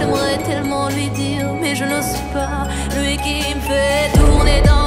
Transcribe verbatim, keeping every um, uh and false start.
j'aimerais tellement lui dire, mais je n'ose pas. Lui qui me fait tourner dans